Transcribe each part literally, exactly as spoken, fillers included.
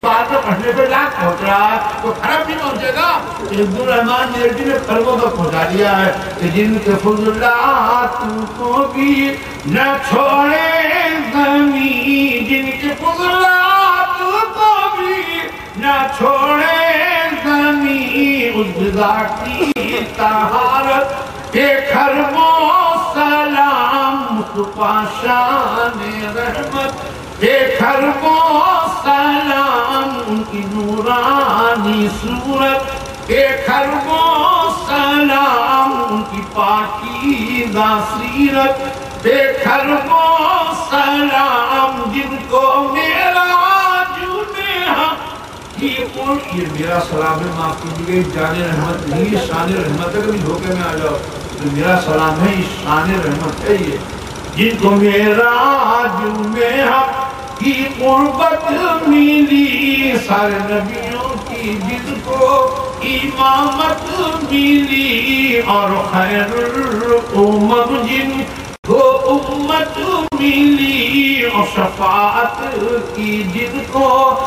بار میں پڑھنے پہ لاکھ پہنچ رہا ہے تو خراب نہیں پہنچے گا. عبدالرحمن نیرجی نے خربوں تک پہنچا دیا ہے کہ جن کے فضلات کو بھی نہ چھوڑے زمین, جن کے فضلات کو بھی نہ چھوڑے زمین, اس ذاتی طہارت کے خربوں سلام مصطفیٰ شان رحمت کے خربوں سلام, ان کی نورانی صورت کے خربوں سلام, ان کی پاکیزہ سیرت کے خربوں سلام, جن کو معراج میں حق کی قرب. یہ میرا سلام ہے, معاف کیجیے گا, جان رحمت نہیں, شان رحمت ہے. کبھی دھوکے میں آ جاؤ, میرا سلام ہے, یہ شان رحمت ہے. یہ جن کو معراج میں حق کی قربت ملی, سارے نبیوں کی جن کو امامت ملی, اور خیر الامم جن کو امت ملی, اور شفاعت کی جن کو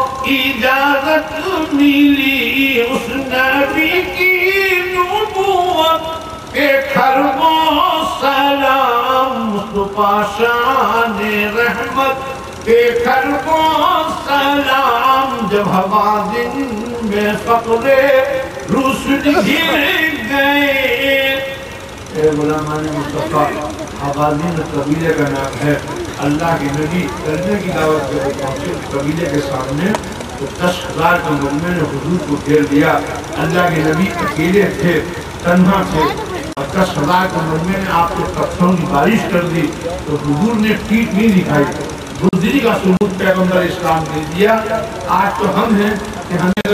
اجازت ملی, اس نبی کی نبوت کے خربوں سلام مصطفیٰ شان رحمت کے خربوں سلام. جب حوازن میں فقر رسل گر گئے, اے غلامان مصطفیٰ, حوازن قبیلے کا نام ہے. اللہ کے نبی کرنے کی دعوت کے پہنچے قبیلے کے سامنے تو دس ہزار کے مجمع نے حضور کو گھیر دیا. اللہ کے نبی اکیلے تھے, تنہا تھے, اور دس ہزار کے مجمع نے آپ کو پتھروں کی بارش کر دی تو حضور نے پیٹھ نہیں دکھائی, بزدلی کا ثبوت پیغمبر اسلام دے دیا. آج تو ہم ہیں کہ ہمیں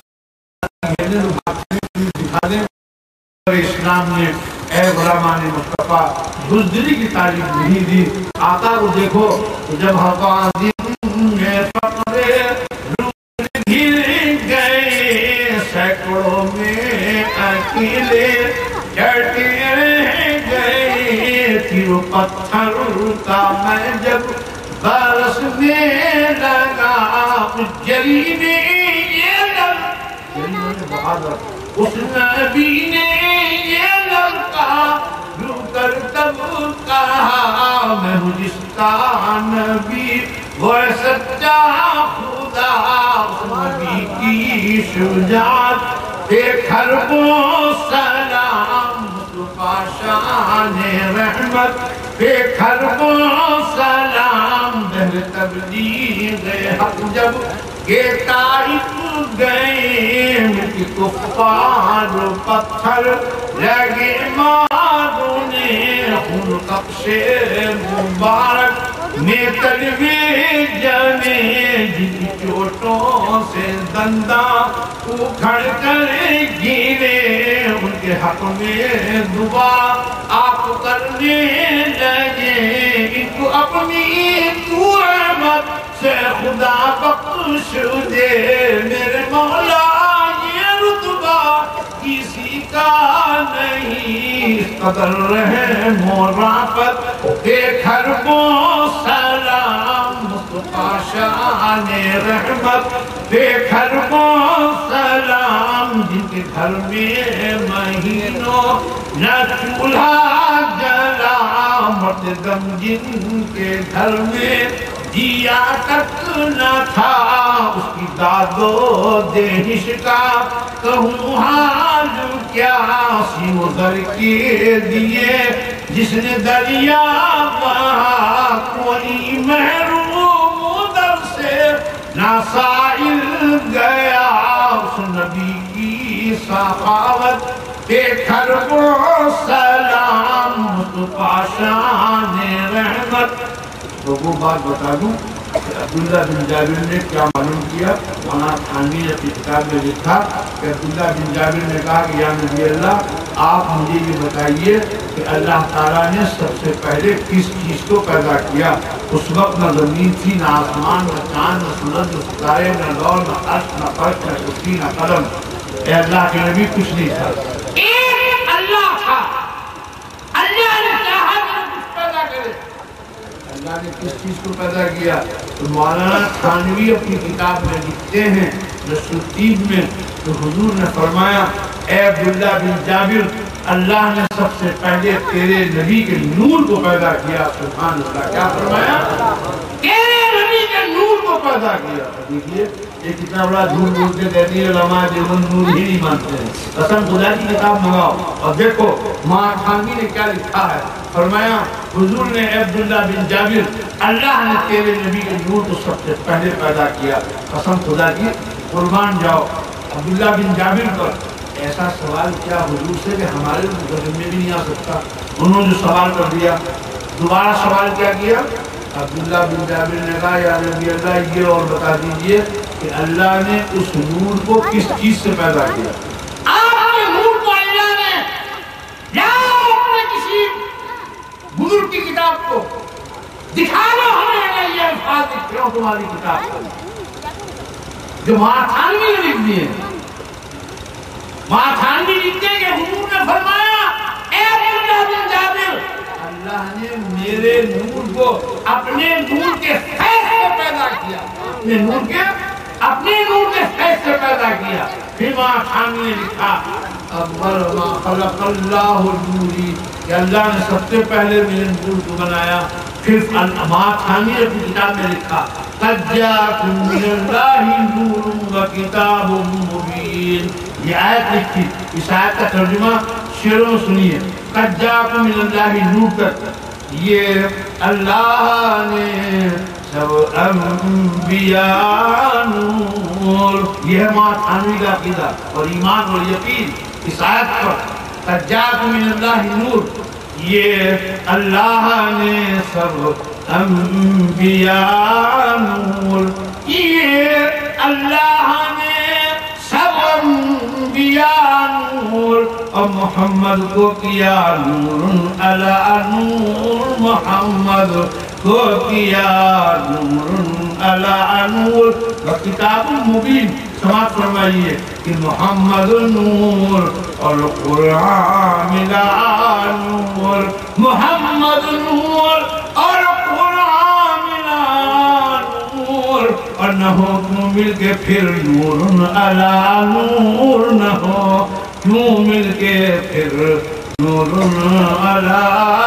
دکھا دیں. اسلام نے اے غلامان مصطفیٰ بزدلی کی تعلیم نہیں دی. آقا کو دیکھو, جب حوازن میں فقر رسل گر گئے, سینکڑوں میں اکیلے ڈٹے رہ گئے, تیر و پتھر کا میں جب برسنے لگا, جری نے یہ لڑکا, اس نبی نے یہ لڑکا رو کر تب کہا, میں ہوں جس کا نبی وہ سچا خدا. اس نبی کی شجاعت کے خربوں سلام مصطفیٰ شان رحمت کے خربوں سلام. بہر تبلیغ حق جب کہ طائف گئے, مٹی کفار پتھر لگے مارنے, خون قبش مبارک میں تلوے جنے, جن چوٹوں سے دنداں اکھڑ کر گرے, ان کے حق میں دعا آپ کرنے لگے. ان کو اپنی تو رحمت سے خدا بخش دے, میرے مولا یہ رتبہ کسی کا نہیں, قدر رحم و رافت کے خربوں سلام مصطفیٰ شان رحمت کے خربوں سلام. جن کے گھر میں مہینوں نہ چولہا جلا, مرد دم جن کے گھر میں دیا تک نہ تھا, اس کی داد و دہش کا کہوں حال کیا. سی و در کے دیے جس نے دریا بہا, کوئی محروم در سے نہ سائل گیا. اس نبی کی سخاوت کے خربوں سلام مصطفیٰ شان رحمت. تو وہ بات بتا دوں کہ عبداللہ بن جابر نے کیا معلوم کیا. مولانا تھانوی نے اپنی کتاب میں لکھا کہ عبداللہ بن جابر نے کہا کہ یا نبی اللہ, آپ مجھے یہ بتائیے کہ اللہ تعالیٰ نے سب سے پہلے کس چیز کو پیدا کیا. اس وقت نہ زمین تھی, نہ آسمان, نہ چاند, نہ سورج, نہ ستارے, نہ لوح, نہ عرش, نہ فرش, نہ کرسی, نہ قلم. اے اللہ کے نبی کچھ نہیں تھا, ایک اللہ تھا. اللہ نے چاہا کہ کچھ پیدا کرے. اللہ نے کس چیز کو پیدا کیا؟ تو مولانا تھانوی اپنی کتاب میں لکھتے ہیں نصرالدین میں تو حضور نے فرمایا اے عبداللہ بن جابر اللہ نے سب سے پہلے تیرے نبی کے نور کو پیدا کیا. سبحان اللہ. کیا فرمایا؟ تیرے نبی کے نور کو پیدا کیا. دیکھیے یہ کتنا بڑا جھوٹ بولتے کہتی ہے علماء دیوبند نور ہی نہیں مانتے ہیں. قسم خدا کی کتاب منگاؤ اور دیکھو ماں خانگی نے کیا لکھا ہے. فرمایا حضور نے عبداللہ بن جابر اللہ نے تیرے نبی کے نور کو سب سے پہلے پیدا کیا. قسم خدا کی قربان جاؤ عبداللہ بن جابر پر ایسا سوال کیا حضور سے کہ ہمارے ذہن میں بھی نہیں آ سکتا. انہوں نے جو سوال کر دیا دوبارہ سوال کیا کیا. عبداللہ بن جابر نے کہا یا نبی اللہ یہ اور بتا دیجئے کہ اللہ نے اس نور کو کس چیز سے پیدا کیا. آپ کے نور کو اللہ نے یا اپنے کسی بزرگ کی کتاب کو دکھا دو ہمیں یہ الفاظ کیوں تمہاری کتاب کو جو ماں تھانوی نے لکھ دیے. ماں تھانوی لکھتے کہ حضور نے فرمایا اے عبداللہ بن جابر اللہ نے میرے نور کو اپنے نور کے فیض سے پیدا کیا. اپنے نور کے اپنے نور کے فیض سے پیدا کیا. پھر ماں تھانوی نے لکھا اول ما خلق اللہ نوری کہ اللہ نے سب سے پہلے میرے نور کو بنایا. پھر ماں تھانوی نے اپنی کتاب میں لکھا قد جاءکم من اللہ نور و کتاب مبین. یہ آیت لکھی. اس آیت کا ترجمہ شعروں میں سنیے. قد جاءکم من اللہ نور تک یہ اللہ نے سب انبیاء نور. یہ ہے ماں تھانوی کا عقیدہ اور ایمان اور یقین اس آیت پر. قد جاءکم من اللہ نور یہ اللہ نے سب انبیاء نور. یہ اللہ نے سب انبیاء نور اور محمد کو کیا نور علی نور. محمد کو کیا نور علی نور و کتاب مبین. سماعت فرمائیے کہ محمد نور اور قرآن ملا نور. محمد نور اور قرآن ملا نور اور نہ ہو کیوں مل کے پھر نور علی نور. نہ ہو کیوں مل کے پھر نور علی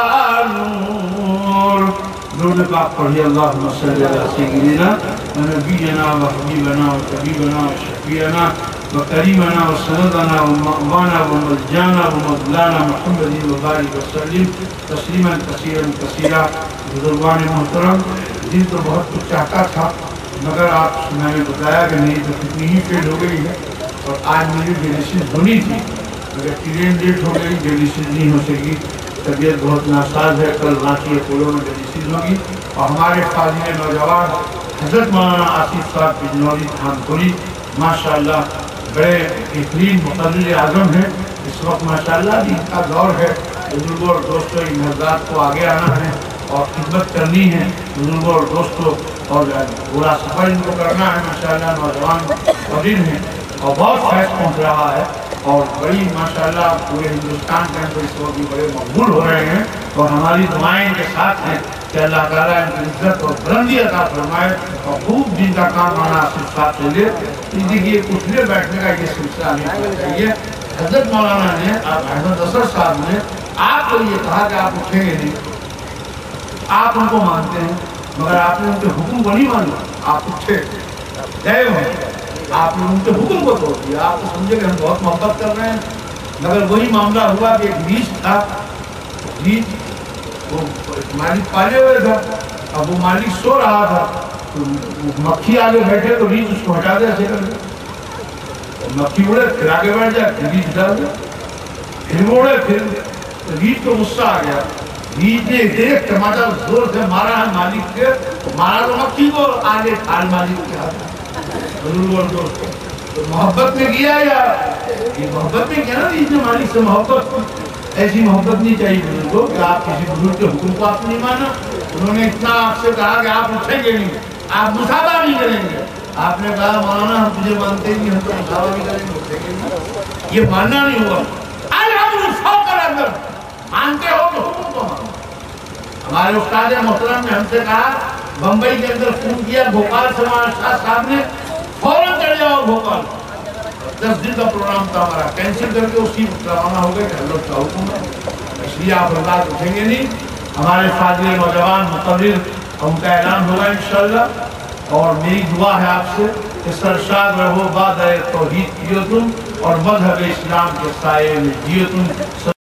نور. درود پاک پڑھیے اللہم صلی علی سیدنا و نبینا و حبیبنا و طبیبنا و شفیعنا و کریمنا و سندنا و مأوانا و ملجانا و مدلانا محمد و بارک وسلم تسلیما کثیرا کثیرا. بزرگان محترم دل تو بہت کچھ چاہتا تھا مگر آپ میں نے بتایا کہ نہیں تو کتنی ہی فیل ہو گئی ہے اور آج میری ڈیلیسس ہونی تھی مگر ٹرین لیٹ ہو گئی ڈیلیسس نہیں ہو سکی. طبیعت بہت ناساز ہے. کل رانچی اپولو میں ڈیلیسس ہوگی اور ہمارے فاضل نوجوان حضرت مولانا آصف صاحب بجنوری خانپوری ماشاءاللہ بڑے بہترین مقرر اعظم ہیں. اس وقت ماشاءاللہ بھی ان کا دور ہے. بزرگوں اور دوستوں ان حضرات کو آگے آنا ہے اور خدمت کرنی ہے. بزرگوں اور دوستوں اور پورا سفر ان کو کرنا ہے. ماشاءاللہ نوجوان مقرر ہیں اور بہت فیض پہنچ رہا ہے اور بڑی ماشاءاللہ پورے ہندوستان کے اندر اس وقت بھی بڑے مقبول ہو رہے ہیں اور ہماری دعائیں ان کے ساتھ ہیں کہ اللہ تعالیٰ ان کی عزت اور بلندی عطا فرمائے اور خوب جن کا کام مولانا آصف صاحب سے لے. دیکھیے اٹھنے بیٹھنے کا یہ سلسلہ نہیں ہونا چاہیے. حضرت مولانا نے احمد اثر صاحب نے آپ کو یہ کہا کہ آپ اٹھیں گے نہیں. آپ ان کو مانتے ہیں مگر آپ نے ان کے حکم کو نہیں مانا. آپ اٹھے گئے ہیں آپ نے ان کے حکم کو توڑ دیا. آپ کو سمجھے کہ ہم بہت محبت کر رہے ہیں مگر وہی معاملہ ہوا کہ ایک بیج تھا. بیج وہ مالک پالے ہوئے تھا. اب وہ مالک سو رہا تھا تو مکھی آگے بیٹھے تو بیج اس کو ہٹا دیا ایسے کر کے. مکھی اڑے پھر آگے بیٹھ جائے پھر بیج ڈال دیا پھر اڑے پھر بیج کو غصہ آ گیا. بیج نے ایک ٹماٹر زور سے مارا ہے مالک کے. مارا تو مکھی کو آگے کھال مالک کے ہاتھ. تو محبت میں کیا یا یہ محبت میں کیا نا اس نے مالک سے محبت. ایسی محبت نہیں چاہیے بزرگوں کہ آپ کسی بزرگ کے حکم کو آپ نہیں مانا. انہوں نے اتنا آپ سے کہا کہ آپ اٹھیں گے نہیں آپ مسابہ نہیں کریں گے. آپ نے کہا مولانا ہم تجھے مانتے نہیں ہم تو مسابہ بھی کریں گے اٹھیں گے نہیں. یہ ماننا نہیں ہوا. مانتے ہو تو حکم کو مانو. ہمارے استاد محترم نے ہم سے کہا بمبئی کے اندر فون کیا بھوپال سے شاہ صاحب نے فوراً چڑھ جاؤ بھوپال. दस दिन का प्रोग्राम था हमारा, कैंसिल करके उसी रवाना हो गए कि हजरत का हुक्म है, इसलिए आप रात उठेंगे नहीं। हमारे फाजिल नौजवान मुकर्रिर उनका ऐलान होगा इंशाअल्लाह। और मेरी दुआ है आपसे कि सरशाद रहो बाद तौहीद जियो तुम और मजहब इस्लाम के साए में जियो तुम।